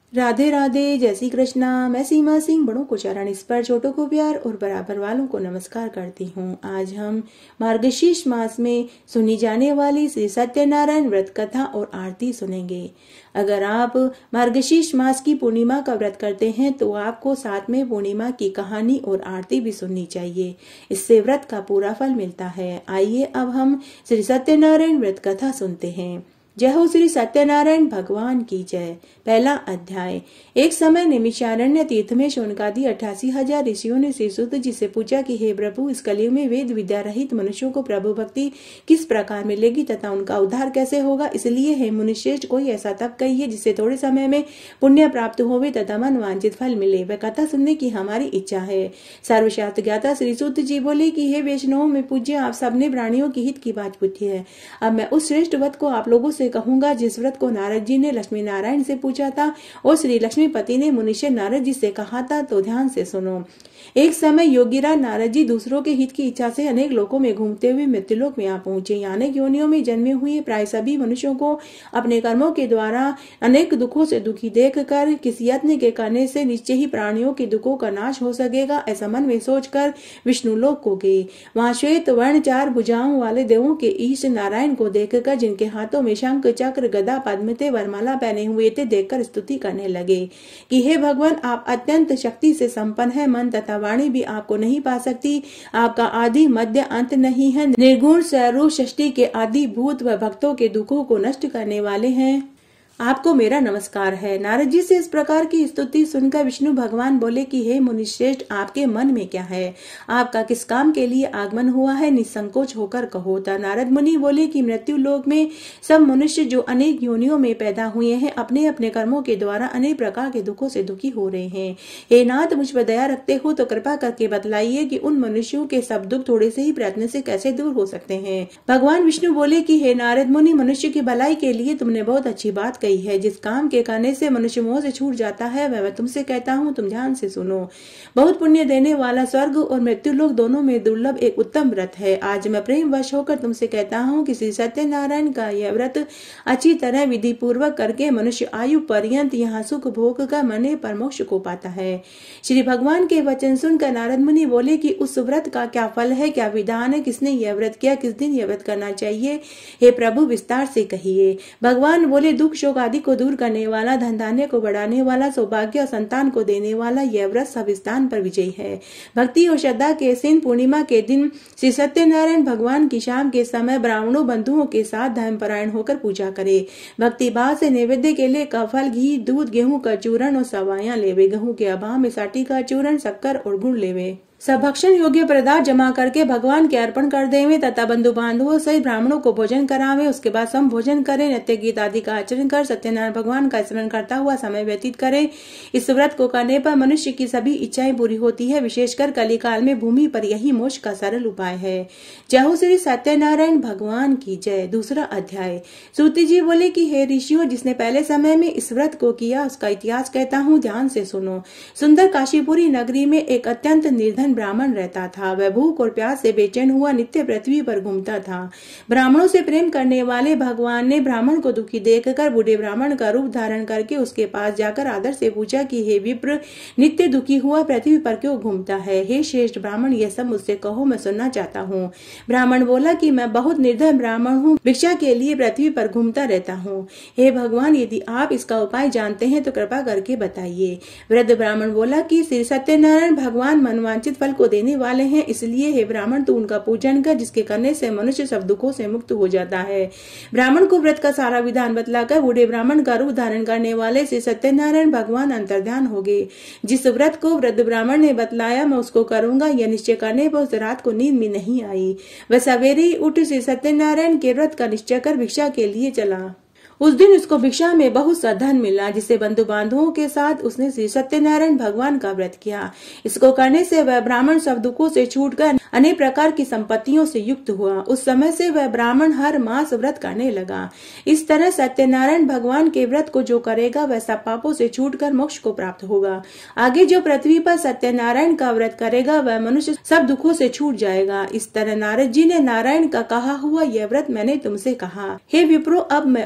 राधे राधे, जय श्री कृष्णा। मैं सीमा सिंह बड़ों को चरण स्पर्श, छोटों को प्यार और बराबर वालों को नमस्कार करती हूँ। आज हम मार्गशीर्ष मास में सुनी जाने वाली श्री सत्यनारायण व्रत कथा और आरती सुनेंगे। अगर आप मार्गशीर्ष मास की पूर्णिमा का व्रत करते हैं तो आपको साथ में पूर्णिमा की कहानी और आरती भी सुननी चाहिए। इससे व्रत का पूरा फल मिलता है। आइए अब हम श्री सत्यनारायण व्रत कथा सुनते हैं। जय हो श्री सत्यनारायण भगवान की जय। पहला अध्याय। एक समय निमिषारण्य तीर्थ में शौनकादि 88,000 ऋषियों ने श्री सूत जी से पूछा कि हे प्रभु, इस कलयुग में वेद विद्या रहित मनुष्यों को प्रभु भक्ति किस प्रकार मिलेगी तथा उनका उद्धार कैसे होगा। इसलिए हे मुनिश्रेष्ठ, कोई ऐसा तप कहिए जिससे थोड़े समय में पुण्य प्राप्त होवे तथा मन वांछित फल मिले। वह कथा सुनने की हमारी इच्छा है। सर्वशास्त्र ज्ञाता श्री सूत जी बोले कि हे वैष्णव में पूज्य, आप सबने प्राणियों की हित की बात पूछी है। अब मैं उस श्रेष्ठ व्रत को आप लोगों से कहूंगा जिस व्रत को नारद जी ने लक्ष्मी नारायण से पूछा था और श्री लक्ष्मीपति ने मुनिश्रेष्ठ नारद जी से कहा था। तो ध्यान से सुनो। एक समय योगीराज नारद जी दूसरों के हित की इच्छा से अनेक लोकों में घूमते हुए मृत्युलोक में आ पहुंचे। अनेक योनियों में जन्मे हुए प्राय सभी मनुष्यों को अपने कर्मों के द्वारा अनेक दुखों से दुखी देखकर किसी यत्न के करने से निश्चय ही प्राणियों के दुखों का नाश हो सकेगा, ऐसा मन में सोचकर विष्णु लोक को गए। वहां श्वेत वर्ण 4 भुजाओं वाले देवों के ईश नारायण को देखकर, जिनके हाथों में शंख चक्र गदा पद्म थे, वरमाला पहने हुए थे, देखकर स्तुति करने लगे कि हे भगवान, आप अत्यंत शक्ति से संपन्न है। मन तथा वाणी भी आपको नहीं पा सकती। आपका आदि मध्य अंत नहीं है। निर्गुण स्वरूप सृष्टि के आदि भूत व भक्तों के दुखों को नष्ट करने वाले हैं। आपको मेरा नमस्कार है। नारद जी से इस प्रकार की स्तुति सुनकर विष्णु भगवान बोले कि हे मुनिश्रेष्ठ, आपके मन में क्या है? आपका किस काम के लिए आगमन हुआ है? निसंकोच होकर कहो। नारद मुनि बोले कि मृत्यु लोक में सब मनुष्य जो अनेक योनियों में पैदा हुए हैं, अपने अपने कर्मों के द्वारा अनेक प्रकार के दुखों से दुखी हो रहे हैं। हे नाथ, मुझ पर दया रखते हो तो कृपा करके बतलाइए कि उन मनुष्यों के सब दुख थोड़े से ही प्रयत्न से कैसे दूर हो सकते हैं। भगवान विष्णु बोले कि हे नारद मुनि, मनुष्य की भलाई के लिए तुमने बहुत अच्छी बात है। जिस काम के करने से मनुष्य मोह से छूट जाता है वह मैं तुमसे कहता हूँ, तुम ध्यान से सुनो। बहुत पुण्य देने वाला स्वर्ग और मृत्यु लोक दोनों में दुर्लभ एक उत्तम व्रत है। आज मैं प्रेम वश होकर तुमसे कहता हूँ कि श्री सत्यनारायण का यह व्रत अच्छी तरह विधि पूर्वक करके मनुष्य आयु पर्यंत यहाँ सुख भोग कर मरने पर मोक्ष को पाता है। श्री भगवान के वचन सुनकर नारद मुनि बोले कि उस व्रत का क्या फल है, क्या विधान है, किसने यह व्रत किया, किस दिन यह व्रत करना चाहिए? हे प्रभु, विस्तार से कहिए। भगवान बोले, दुख शोक आदि को दूर करने वाला, धन धान्य को बढ़ाने वाला, सौभाग्य और संतान को देने वाला यह व्रत सब स्थान पर विजयी है। भक्ति और श्रद्धा के सिंह पूर्णिमा के दिन श्री सत्यनारायण भगवान की शाम के समय ब्राह्मणों बंधुओं के साथ धर्मपरायण होकर पूजा करे। भक्ति भाव से नैवेद्य के लिए कफल, घी, दूध, गेहूं का चूर्ण और सवाइयां लेवे। गेहूं के अभाव में साठी का चूर्ण, शक्कर और गुड़ लेवे। सब भक्षण योग्य पदार्थ जमा करके भगवान के अर्पण कर देवे तथा बंधु बांधवों सहित ब्राह्मणों को भोजन करावे। उसके बाद सम भोजन करे, नृत्य गीत आदि का आचरण कर सत्यनारायण भगवान का स्मरण करता हुआ समय व्यतीत करे। इस व्रत को करने पर मनुष्य की सभी इच्छाएं पूरी होती है। विशेषकर कलिकाल में भूमि पर यही मोक्ष का सरल उपाय है। जय हो श्री सत्यनारायण भगवान की जय। दूसरा अध्याय। सूत जी बोले कि हे ऋषियों, जिसने पहले समय में इस व्रत को किया उसका इतिहास कहता हूँ, ध्यान से सुनो। सुंदर काशीपुरी नगरी में एक अत्यंत निर्धन ब्राह्मण रहता था। वह भूख और प्यास से बेचैन हुआ नित्य पृथ्वी पर घूमता था। ब्राह्मणों से प्रेम करने वाले भगवान ने ब्राह्मण को दुखी देखकर बूढ़े ब्राह्मण का रूप धारण करके उसके पास जाकर आदर से पूछा कि हे विप्र, नित्य दुखी हुआ पृथ्वी पर क्यों घूमता है? हे श्रेष्ठ ब्राह्मण, यह सब मुझसे कहो, मैं सुनना चाहता हूँ। ब्राह्मण बोला कि मैं बहुत निर्धन ब्राह्मण हूँ, भिक्षा के लिए पृथ्वी पर घूमता रहता हूँ। हे भगवान, यदि आप इसका उपाय जानते हैं तो कृपा करके बताइए। वृद्ध ब्राह्मण बोला कि श्री सत्यनारायण भगवान मनवांचित फल को देने वाले हैं, इसलिए हे ब्राह्मण, तू उनका पूजन कर, जिसके करने से मनुष्य सब दुखों से मुक्त हो जाता है। ब्राह्मण को व्रत का सारा विधान बतलाकर बूढ़े ब्राह्मण का रूप धारण करने वाले श्री सत्यनारायण भगवान अंतर्ध्यान हो गए। जिस व्रत को वृद्ध ब्राह्मण ने बतलाया मैं उसको करूंगा, यह निश्चय करने पर उस रात को नींद में नहीं आई। वह सवेरे ही उठ श्री सत्यनारायण के व्रत का निश्चय कर भिक्षा के लिए चला। उस दिन उसको भिक्षा में बहुत सा धन मिला, जिससे बंधु बांधवों के साथ उसने श्री सत्यनारायण भगवान का व्रत किया। इसको करने से वह ब्राह्मण सब दुखों से छूटकर अनेक प्रकार की संपत्तियों से युक्त हुआ। उस समय से वह ब्राह्मण हर मास व्रत करने लगा। इस तरह सत्यनारायण भगवान के व्रत को जो करेगा वह सब पापों से छूटकर मोक्ष को प्राप्त होगा। आगे जो पृथ्वी पर सत्यनारायण का व्रत करेगा वह मनुष्य सब दुखों से छूट जाएगा। इस तरह नारद जी ने नारायण का कहा हुआ यह व्रत मैंने तुमसे कहा। हे विप्रो, अब मैं और क्या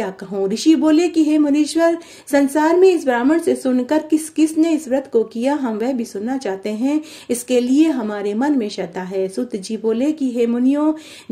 क्या कहूँ। ऋषि बोले कि हे मुनीश्वर, संसार में इस ब्राह्मण से सुनकर किस किस ने इस व्रत को किया, हम वह भी सुनना चाहते हैं। इसके लिए हमारे मन में श्रद्धा है। सूत जी बोले कि हे मुनियों,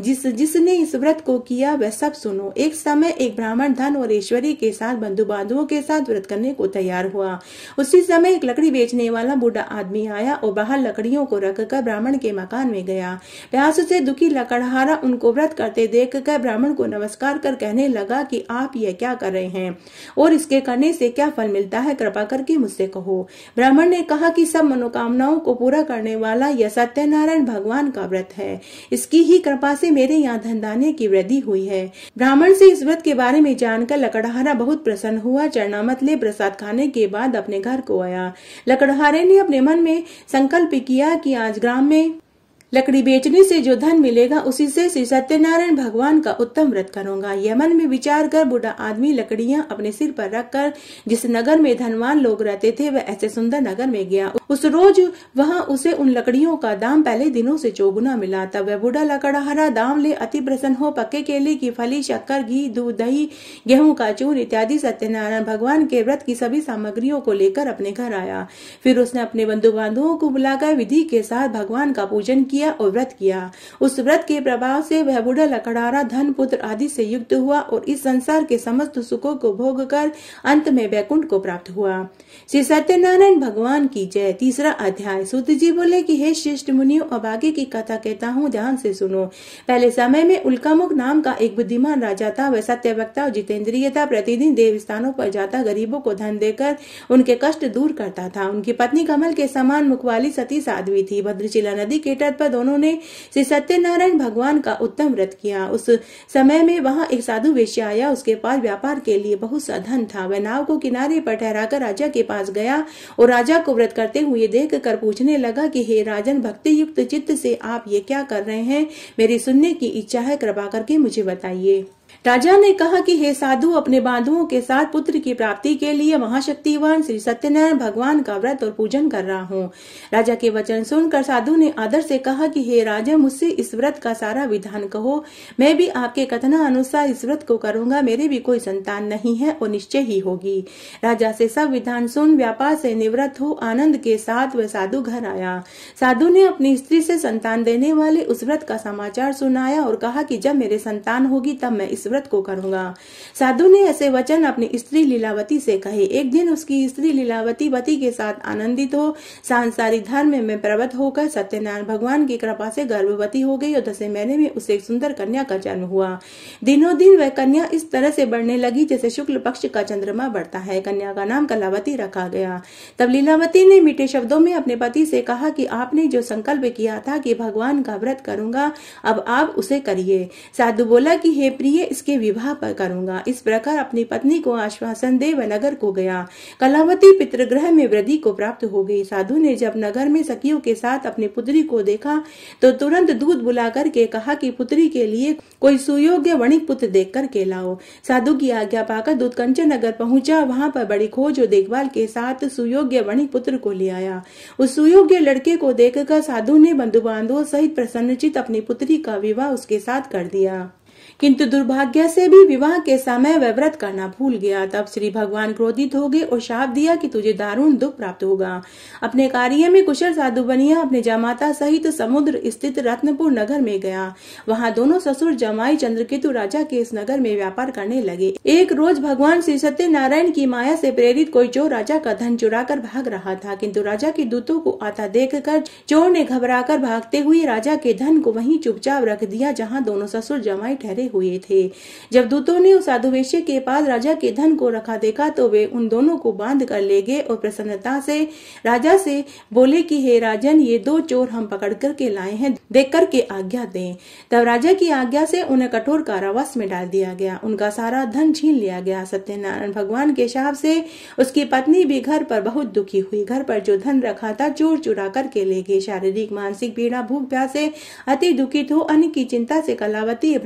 जिसने इस व्रत को किया वह सब सुनो। एक समय एक ब्राह्मण धन और ऐश्वर्य के साथ बंधु बांधवों के साथ व्रत करने को तैयार हुआ। उसी समय एक लकड़ी बेचने वाला बूढ़ा आदमी आया और बाहर लकड़ियों को रखकर ब्राह्मण के मकान में गया। प्यास से दुखी लकड़हारा उनको व्रत करते देखकर ब्राह्मण को नमस्कार कर कहने लगा कि आप यह क्या कर रहे हैं और इसके करने से क्या फल मिलता है, कृपा करके मुझसे कहो। ब्राह्मण ने कहा कि सब मनोकामनाओं को पूरा करने वाला यह सत्यनारायण भगवान का व्रत है। इसकी ही कृपा से मेरे यहाँ धन धान्य की वृद्धि हुई है। ब्राह्मण से इस व्रत के बारे में जानकर लकड़हारा बहुत प्रसन्न हुआ। चरणामत ले प्रसाद खाने के बाद अपने घर को आया। लकड़हारे ने अपने मन में संकल्प किया कि आज ग्राम में लकड़ी बेचने से जो धन मिलेगा उसी से श्री सत्यनारायण भगवान का उत्तम व्रत करूंगा। यह मन में विचार कर बूढ़ा आदमी लकड़ियां अपने सिर पर रखकर जिस नगर में धनवान लोग रहते थे वह ऐसे सुंदर नगर में गया। उस रोज वहां उसे उन लकड़ियों का दाम पहले दिनों से चौगुना मिला। तब वह बूढ़ा लकड़हारा दाम ले अति प्रसन्न हो पक्के केले की फली, शक्कर, घी, दूध, दही, गेहूं का चूर इत्यादि सत्यनारायण भगवान के व्रत की सभी सामग्रियों को लेकर अपने घर आया। फिर उसने अपने बंधु बांधवों को बुलाकर विधि के साथ भगवान का पूजन किया और व्रत किया। उस व्रत के प्रभाव से वह बूढ़ा लकड़हारा धन, पुत्र आदि से युक्त हुआ और इस संसार के समस्त सुखों को भोग कर अंत में वैकुंठ को प्राप्त हुआ। श्री सत्यनारायण भगवान की जय। तीसरा अध्याय। सूत जी बोले कि हे श्रेष्ठ मुनियों, अब आगे की कथा कहता हूँ, ध्यान से सुनो। पहले समय में उल्कामुख नाम का एक बुद्धिमान राजा था। वह सत्यवक्ता और जितेंद्रिय था। प्रतिदिन देव स्थानों पर जाता गरीबों को धन देकर उनके कष्ट दूर करता था। उनकी पत्नी कमल के समान मुख वाली सती साध्वी थी। भद्रशिला नदी के तट पर उन्होंने श्री सत्यनारायण भगवान का उत्तम व्रत किया। उस समय में वहां एक साधु वेश्या आया। उसके पास व्यापार के लिए बहुत सा धन था। वह नाव को किनारे पर ठहराकर राजा के पास गया और राजा को व्रत करते हुए देख कर पूछने लगा कि हे राजन, भक्ति युक्त चित्त से आप ये क्या कर रहे हैं? मेरी सुनने की इच्छा है, कृपा करके मुझे बताइए। राजा ने कहा कि हे साधु, अपने बांधुओं के साथ पुत्र की प्राप्ति के लिए महाशक्तिवान श्री सत्यनारायण भगवान का व्रत और पूजन कर रहा हूँ। राजा के वचन सुनकर साधु ने आदर से कहा कि हे राजा, मुझसे इस व्रत का सारा विधान कहो। मैं भी आपके कथना अनुसार इस व्रत को करूंगा। मेरे भी कोई संतान नहीं है और निश्चय ही होगी। राजा से सब विधान सुन व्यापार से निवृत्त हो आनंद के साथ वह साधु घर आया। साधु ने अपनी स्त्री से संतान देने वाले उस व्रत का समाचार सुनाया और कहा कि जब मेरे संतान होगी तब मैं इस व्रत को करूंगा। साधु ने ऐसे वचन अपनी स्त्री लीलावती से कहे। एक दिन उसकी स्त्री लीलावती पति के साथ आनंदित हो सांसारिक धर्म में प्रवृत्त होकर सत्यनारायण भगवान की कृपा से गर्भवती हो गई और 10वें महीने में उसे एक सुंदर कन्या का जन्म हुआ। दिनों दिन वह कन्या इस तरह से बढ़ने लगी जैसे शुक्ल पक्ष का चंद्रमा बढ़ता है। कन्या का नाम कलावती रखा गया। तब लीलावती ने मीठे शब्दों में अपने पति से कहा कि आपने जो संकल्प किया था कि भगवान का व्रत करूंगा, अब आप उसे करिए। साधु बोला कि हे प्रिय, इसके विवाह पर करूंगा। इस प्रकार अपनी पत्नी को आश्वासन दे वह नगर को गया। कलावती पितृगृह में वृद्धि को प्राप्त हो गई। साधु ने जब नगर में सखियों के साथ अपनी पुत्री को देखा तो तुरंत दूध बुला करके कहा कि पुत्री के लिए कोई सुयोग्य वणिक पुत्र देख कर के लाओ। साधु की आज्ञा पाकर दूध कंचन नगर पहुंचा। वहां पर बड़ी खोज और देखभाल के साथ सुयोग्य वणिक पुत्र को ले आया। उस सुयोग्य लड़के को देखकर साधु ने बंधु बांधवों सहित प्रसन्नचित अपनी पुत्री का विवाह उसके साथ कर दिया। किंतु दुर्भाग्य से भी विवाह के समय वह व्रत करना भूल गया। तब श्री भगवान क्रोधित हो गए और शाप दिया कि तुझे दारुण दुख प्राप्त होगा। अपने कार्य में कुशल साधु बनिया अपने जमाता सहित समुद्र स्थित रत्नपुर नगर में गया। वहां दोनों ससुर जमाई चंद्रकेतु राजा के इस नगर में व्यापार करने लगे। एक रोज भगवान श्री सत्यनारायण की माया से प्रेरित कोई चोर राजा का धन चुरा कर भाग रहा था, किंतु राजा के दूतों को आता देखकर चोर ने घबराकर भागते हुए राजा के धन को वहीं चुपचाप रख दिया जहाँ दोनों ससुर जमाई ठहरे हुए थे। जब दूतों ने उस साधु वेश्या के पास राजा के धन को रखा देखा तो वे उन दोनों को बांध कर ले गए और प्रसन्नता से राजा से बोले कि हे राजन, ये दो चोर हम पकड़ करके लाए हैं, देख करके आज्ञा दें। तब राजा की आज्ञा से उन्हें कठोर कारावास में डाल दिया गया। उनका सारा धन छीन लिया गया। सत्यनारायण भगवान के शाप से उसकी पत्नी भी घर पर बहुत दुखी हुई। घर पर जो धन रखा था चोर चुरा करके ले गए। शारीरिक मानसिक पीड़ा, भूख प्यास से अति दुखित हो अन्न की चिंता से कलावती ब्राह्मण के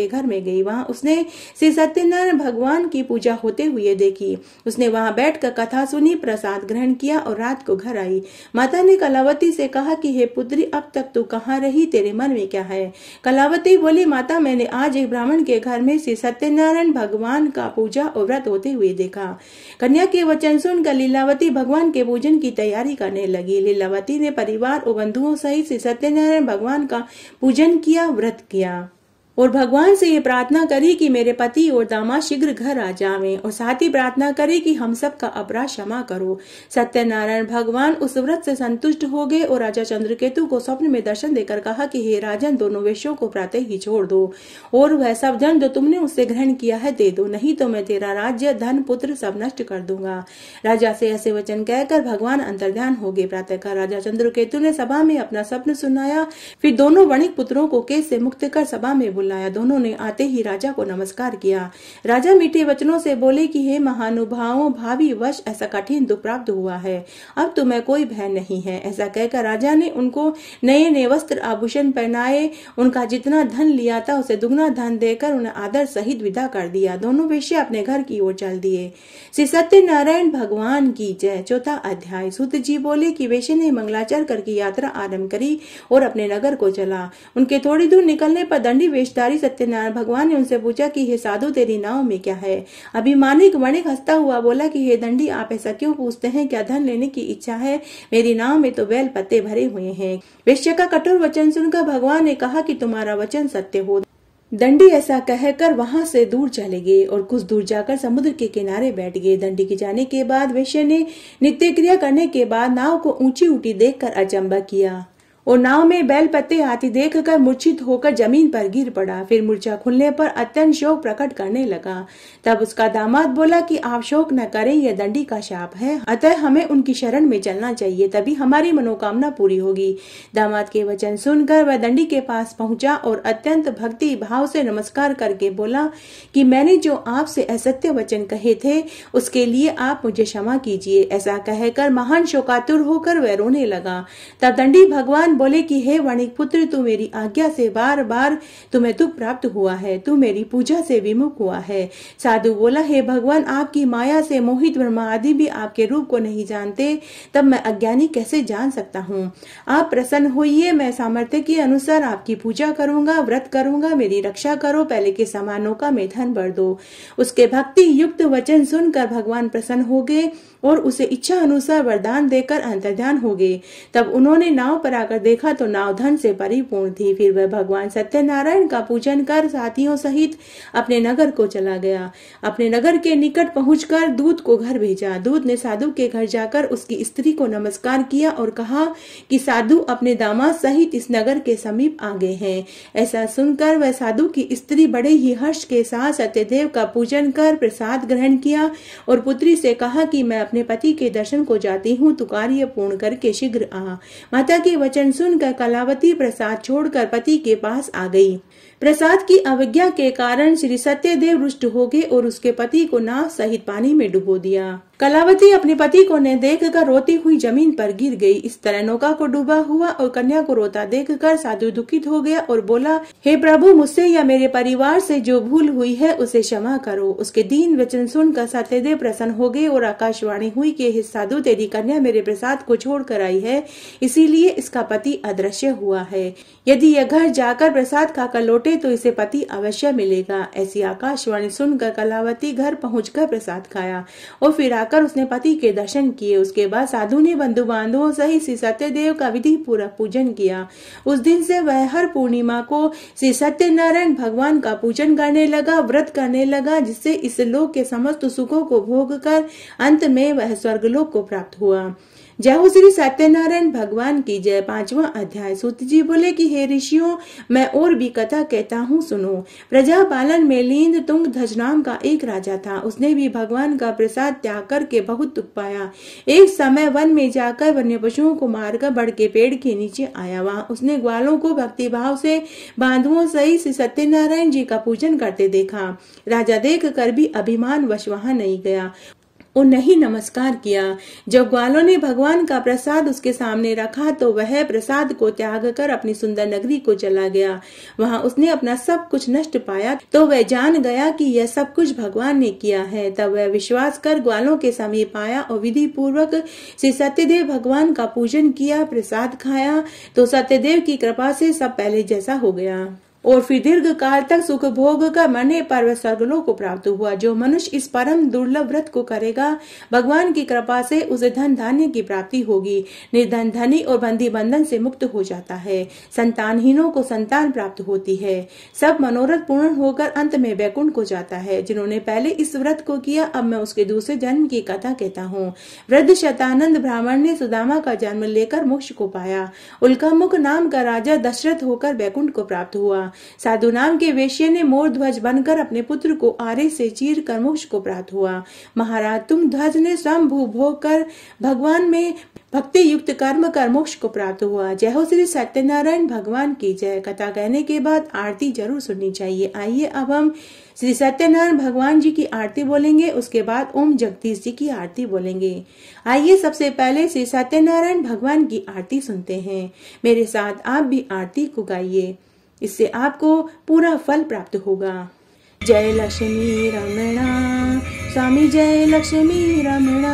के घर में गई। वहां उसने श्री सत्यनारायण भगवान की पूजा होते हुए देखी। उसने वहां बैठकर कथा सुनी, प्रसाद ग्रहण किया और रात को घर आई। माता ने कलावती से कहा कि हे पुत्री, अब तक तू कहाँ रही, तेरे मन में क्या है? कलावती बोली, माता, मैंने आज एक ब्राह्मण के घर में श्री सत्यनारायण भगवान का पूजा और व्रत होते हुए देखा। कन्या के वचन सुनकर लीलावती भगवान के पूजन की तैयारी करने लगी। लीलावती ने परिवार और बंधुओं सहित श्री सत्यनारायण भगवान का पूजन किया, व्रत किया और भगवान से ये प्रार्थना करी कि मेरे पति और दामाद शीघ्र घर आ जावें, और साथ ही प्रार्थना करी कि हम सब का अपराध क्षमा करो। सत्यनारायण भगवान उस व्रत से संतुष्ट हो गए और राजा चंद्रकेतु को स्वप्न में दर्शन देकर कहा कि हे राजन, दोनों वेश्यों को प्रातः ही छोड़ दो और वह सब धन जो तुमने उससे ग्रहण किया है दे दो, नहीं तो मैं तेरा राज्य, धन, पुत्र सब नष्ट कर दूंगा। राजा से ऐसे वचन कहकर भगवान अंतर्ध्यान हो गए। प्रातःकाल राजा चंद्रकेतु ने सभा में अपना स्वप्न सुनाया। फिर दोनों वणिक पुत्रों को केस से मुक्त कर सभा में बुलाया। दोनों ने आते ही राजा को नमस्कार किया। राजा मीठे वचनों से बोले कि हे महानुभावों, भावी वश ऐसा कठिन दुख प्राप्त हुआ है, अब तुम्हें कोई भय नहीं है। ऐसा कहकर राजा ने उनको नए नए वस्त्र आभूषण पहनाए। उनका जितना धन लिया था उसे दुगना धन देकर उन्हें आदर सहित विदा कर दिया। दोनों वेश्या अपने घर की ओर चल दिए। श्री सत्यनारायण भगवान की जय। चौथा अध्याय। सूत जी बोले कि वेश्या ने मंगलाचरण करके यात्रा आरंभ करी और अपने नगर को चला। उनके थोड़ी दूर निकलने पर दंडी वेशधारी सत्यनारायण भगवान ने उनसे पूछा कि हे साधु, तेरी नाव में क्या है? अभिमानिक वणिक हंसता हुआ बोला कि हे दंडी, आप ऐसा क्यों पूछते हैं? क्या धन लेने की इच्छा है? मेरी नाव में तो बेल पत्ते भरे हुए हैं। वेश्या का कठोर वचन सुनकर भगवान ने कहा कि तुम्हारा वचन सत्य हो। दंडी ऐसा कहकर वहां से दूर चले गए और कुछ दूर जाकर समुद्र के किनारे बैठ गए। दंडी के जाने के बाद वेश्या ने नित्य क्रिया करने के बाद नाव को ऊंची उठी देखकर अचंबा किया और नाव में बैल पत्ते आती देखकर मूर्छित होकर जमीन पर गिर पड़ा। फिर मूर्छा खुलने पर अत्यंत शोक प्रकट करने लगा। तब उसका दामाद बोला कि आप शोक न करें, यह दंडी का शाप है, अतः हमें उनकी शरण में चलना चाहिए, तभी हमारी मनोकामना पूरी होगी। दामाद के वचन सुनकर वह दंडी के पास पहुंचा और अत्यंत भक्ति भाव से नमस्कार करके बोला कि मैंने जो आपसे असत्य वचन कहे थे उसके लिए आप मुझे क्षमा कीजिए। ऐसा कहकर महान शोकातुर होकर वह रोने लगा। तब दंडी भगवान बोले कि हे वणिक पुत्र, तू मेरी आज्ञा से बार बार तुम्हें दुख प्राप्त हुआ है, तू मेरी पूजा से विमुख हुआ है। साधु बोला, हे भगवान, आपकी माया से मोहित ब्रह्मा आदि भी आपके रूप को नहीं जानते, तब मैं अज्ञानी कैसे जान सकता हूँ? आप प्रसन्न होइए, मैं सामर्थ्य के अनुसार आपकी पूजा करूंगा, व्रत करूंगा, मेरी रक्षा करो, पहले के समान नौका में धन भर दो। उसके भक्ति युक्त वचन सुनकर भगवान प्रसन्न हो गए और उसे इच्छा अनुसार वरदान देकर अंतर्ध्यान हो गए। तब उन्होंने नाव पर आकर देखा तो नाव धन से परिपूर्ण थी। फिर वह भगवान सत्यनारायण का पूजन कर साथियों सहित अपने नगर को चला गया। अपने नगर के निकट पहुंचकर दूत को घर भेजा। दूत ने साधु के घर जाकर उसकी स्त्री को नमस्कार किया और कहा कि साधु अपने दामाद सहित इस नगर के समीप आ गए हैं। ऐसा सुनकर वह साधु की स्त्री बड़े ही हर्ष के साथ सत्यदेव का पूजन कर प्रसाद ग्रहण किया और पुत्री से कहा कि मैं अपने पति के दर्शन को जाती हूँ, तू कार्य पूर्ण करके शीघ्र आ। माता के वचन सुनकर कलावती प्रसाद छोड़कर पति के पास आ गई। प्रसाद की अवज्ञा के कारण श्री सत्यदेव रुष्ट हो गए और उसके पति को नाव सहित पानी में डुबो दिया। कलावती अपने पति को न देखकर रोती हुई जमीन पर गिर गई। इस तरह नौका को डूबा हुआ और कन्या को रोता देखकर साधु दुखित हो गया और बोला, हे प्रभु, मुझसे या मेरे परिवार से जो भूल हुई है उसे क्षमा करो। उसके दीन वचन सुनकर सत्यदेव प्रसन्न हो गए और आकाशवाणी हुई कि हे साधु, तेरी कन्या मेरे प्रसाद को छोड़ कर आई है, इसीलिए इसका पति अदृश्य हुआ है। यदि यह घर जाकर प्रसाद खाकर लौटे तो इसे पति अवश्य मिलेगा। ऐसी आकाशवाणी सुनकर कलावती घर पहुंचकर प्रसाद खाया और फिर आकर उसने पति के दर्शन किए। उसके बाद साधु ने बंधु बांधवों सहित श्री सत्यदेव का विधि पूर्वक पूजन किया। उस दिन से वह हर पूर्णिमा को श्री सत्यनारायण भगवान का पूजन करने लगा, व्रत करने लगा, जिससे इस लोक के समस्त सुखों को भोग कर अंत में वह स्वर्गलोक को प्राप्त हुआ। जय हो श्री सत्यनारायण भगवान की जय। 5वां अध्याय। सूत जी बोले कि हे ऋषियों, मैं और भी कथा कहता हूँ, सुनो। प्रजा पालन में लीन तुंग ध्वज नाम का एक राजा था। उसने भी भगवान का प्रसाद त्याग करके बहुत दुख पाया। एक समय वन में जाकर वन्य पशुओं को मारकर बड़ के पेड़ के नीचे आया। वहां उसने ग्वालों को भक्ति भाव से बांधवों सहित श्री सत्यनारायण जी का पूजन करते देखा। राजा देख कर भी अभिमान वश वहां नहीं गया। नहीं नमस्कार किया। जब ग्वालों ने भगवान का प्रसाद उसके सामने रखा तो वह प्रसाद को त्याग कर अपनी सुंदर नगरी को चला गया। वहां उसने अपना सब कुछ नष्ट पाया तो वह जान गया कि यह सब कुछ भगवान ने किया है। तब वह विश्वास कर ग्वालों के समीप आया और विधि पूर्वक श्री सत्यदेव भगवान का पूजन किया, प्रसाद खाया तो सत्यदेव की कृपा से सब पहले जैसा हो गया और फिर दीर्घ काल तक सुख भोग कर मरने पर वह स्वर्गलोक को प्राप्त हुआ। जो मनुष्य इस परम दुर्लभ व्रत को करेगा भगवान की कृपा से उसे धन धान्य की प्राप्ति होगी। निर्धन धनी और बंदी बंधन से मुक्त हो जाता है। संतानहीनों को संतान प्राप्त होती है। सब मनोरथ पूर्ण होकर अंत में वैकुंठ को जाता है। जिन्होंने पहले इस व्रत को किया अब मैं उसके दूसरे जन्म की कथा कहता हूँ। वृद्ध शतानंद ब्राह्मण ने सुदामा का जन्म लेकर मोक्ष को पाया। उल्कामुख नाम का राजा दशरथ होकर वैकुंठ को प्राप्त हुआ। साधु नाम के वेश्य ने मोर ध्वज बनकर अपने पुत्र को आरे से चीर कर मोक्ष को प्राप्त हुआ। महाराज तुम ध्वज ने स्वयं भू भोग कर भगवान में भक्ति युक्त कर्म कर मोक्ष को प्राप्त हुआ। जय हो श्री सत्यनारायण भगवान की जय। कथा कहने के बाद आरती जरूर सुननी चाहिए। आइए अब हम श्री सत्यनारायण भगवान जी की आरती बोलेंगे, उसके बाद ओम जगदीश जी की आरती बोलेंगे। आइए सबसे पहले श्री सत्यनारायण भगवान की आरती सुनते हैं। मेरे साथ आप भी आरती को गाइए, इससे आपको पूरा फल प्राप्त होगा। जय लक्ष्मी रमणा स्वामी, जय लक्ष्मी रमणा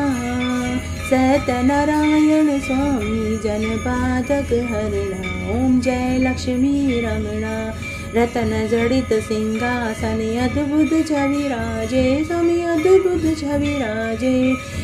सत्यनारायण स्वामी जन पातक हरणा। ओम जय लक्ष्मी रमणा रतन जड़ित सिंहासन अद्भुत छवि राजे, स्वामी अद्भुत छवि राजे।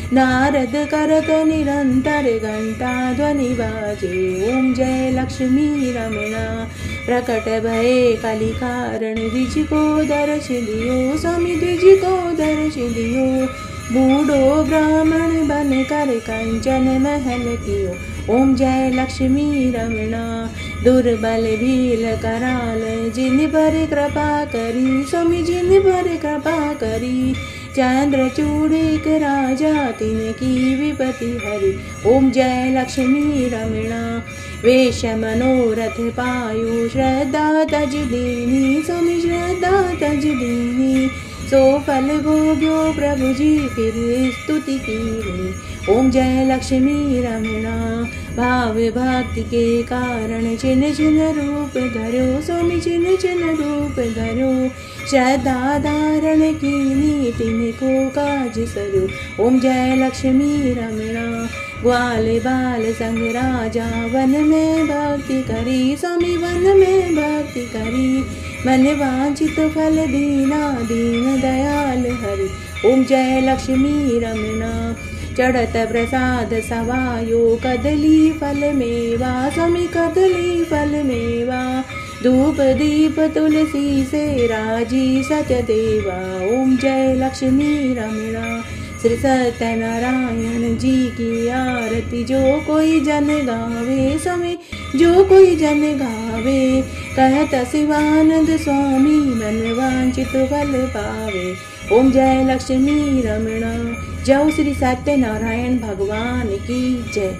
नारद करत निरंतर घंटा ध्वनि बाजे। ओम जय लक्ष्मी रमणा प्रकट भये कलि कारण द्विज को दर्श दियो, स्वामी द्विज को दर्श दियो। बूढ़ो ब्राह्मण बन कर कंचन महल कियो। ओम जय लक्ष्मी रमणा दुर्बल भील कराल जिन पर कृपा करी, स्वामी जिन पर कृपा करी। चंद्रचूड़ एक राजा तिनकी विपति हरि। ओम जय लक्ष्मी रमणा वेश मनोरथ पायो श्रद्धा तज दीनी, स्वामी श्रद्धा तज दीनी। सो फल भोग्यो प्रभु जी फिर स्तुति की। ओम जय लक्ष्मी रमणा भाव भक्ति के कारण छिन छिन रूप धरो, स्वामी छिन छिन रूप धरो। श्रद्धा धारण की नीति को काज सरो। ओम जय लक्ष्मी रमणा ग्वाल बाल संग राजा वन में भक्ति करी, स्वामी वन में भक्ति करी। मन वांछित फल दीना दीन दयाल हरि। ओम जय लक्ष्मी रमणा चढ़त प्रसाद सवायो कदली फल मेवा, स्वामी कदली फल मेवा। धूप दीप तुलसी से राजी सत्यदेवा। ओम जय लक्ष्मी रमणा श्री सत्यनारायण जी की आरती जो कोई जन गावे, स्वामी जो कोई जन गावे। कहत शिवानंद स्वामी मन वांछित फल पावे। ओम जय लक्ष्मी रमणा जय श्री सत्यनारायण भगवान की जय।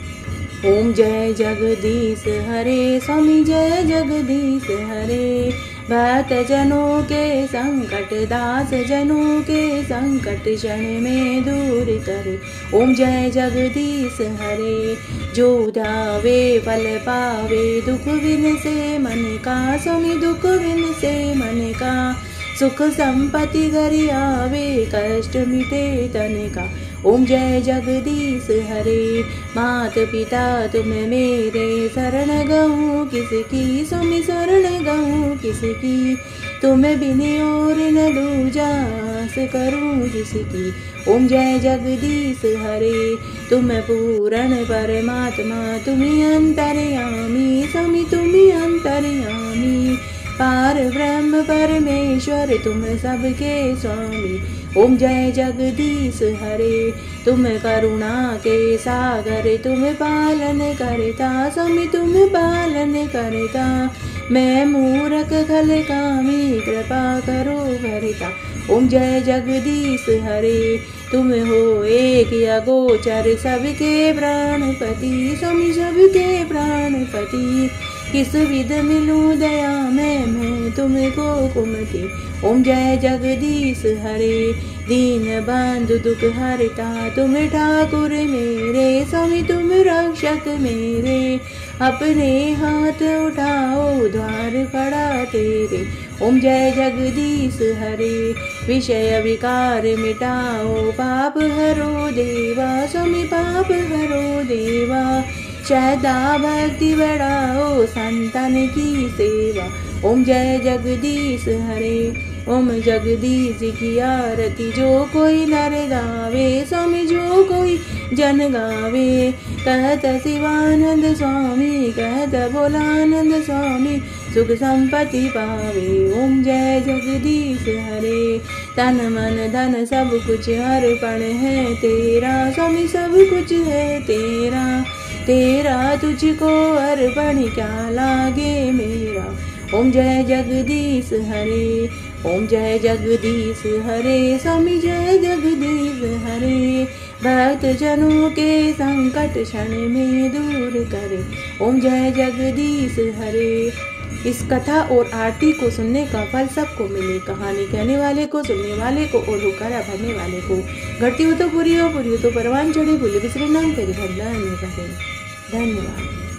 ओम जय जगदीश हरे, स्वामी जय जगदीश हरे। भक्त जनों के संकट दास जनों के संकट क्षण में दूर करे। ओम जय जगदीश हरे जो धावे फल पावे दुख विन से मन का, स्वामी दुख विन से मन का। सुख संपत्ति घर आवे कष्ट मिटे तन का। ओम जय जगदीश हरे मात पिता तुम मेरे शरण गहूँ किसकी, स्वामी शरण गहूँ किसकी। तुम बिन और न दूजा आस करूँ जिसकी। ओम जय जगदीश हरे तुम पूर्ण परमात्मा तुम्ही अंतर्यामी, स्वामी तुम्ही अंतर्यामी। पार ब्रह्म परमेश्वर तुम सबके स्वामी। ओम जय जगदीश हरे तुम करुणा के सागर तुम पालन करता, स्वामी तुम पालन करता। मैं मूर्ख खल कामी कृपा करो भरता। ओम जय जगदीश हरे तुम हो एक अगोचर सबके प्राणपति, स्वामी सबके प्राणपति। किस विध मिलूं दया मैं तुमको कुमति। ओम जय जगदीश हरे, दीन बंधु दुख हरता तुम ठाकुर मेरे, स्वामी तुम रक्षक मेरे। अपने हाथ उठाओ द्वार पड़ा तेरे। ओम जय जगदीश हरे, विषय विकार मिटाओ पाप हरो देवा, स्वामी पाप हरो देवा। श्रद्धा भक्ति बढ़ाओ संतन की सेवा। ओम जय जगदीश हरे, ओम जगदीश की आरती जो कोई नर गावे, स्वामी जो कोई जन गावे। कहत शिवानंद स्वामी, कहत भोलानंद स्वामी, सुख संपत्ति पावे। ओम जय जगदीश हरे, तन मन धन सब कुछ अर्पण है तेरा, स्वामी सब कुछ है तेरा। तेरा तुझको अर्पण क्या लागे मेरा। ओम जय जगदीश हरे, ओम जय जगदीश हरे, स्वामी जय जगदीश हरे। भक्त जनों के संकट क्षण में दूर करे। ओम जय जगदीश हरे। इस कथा और आरती को सुनने का फल सबको मिले। कहानी कहने वाले को, सुनने वाले को और हुक्कारा भरने वाले को। घटती हो तो पूरी हो, पूरी हो तो परवान चढ़े, भूले बिसरे नाम तेरे भगवान में बहे। धन्यवाद।